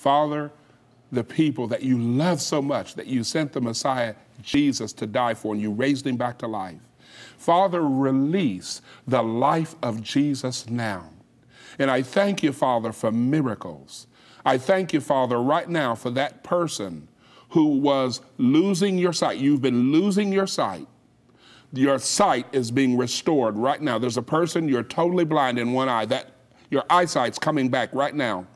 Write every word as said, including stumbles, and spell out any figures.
Father, the people that you love so much, that you sent the Messiah, Jesus, to die for, and you raised him back to life. Father, release the life of Jesus now. And I thank you, Father, for miracles. I thank you, Father, right now for that person who was losing your sight. You've been losing your sight. Your sight is being restored right now. There's a person, you're totally blind in one eye. That your eyesight's coming back right now.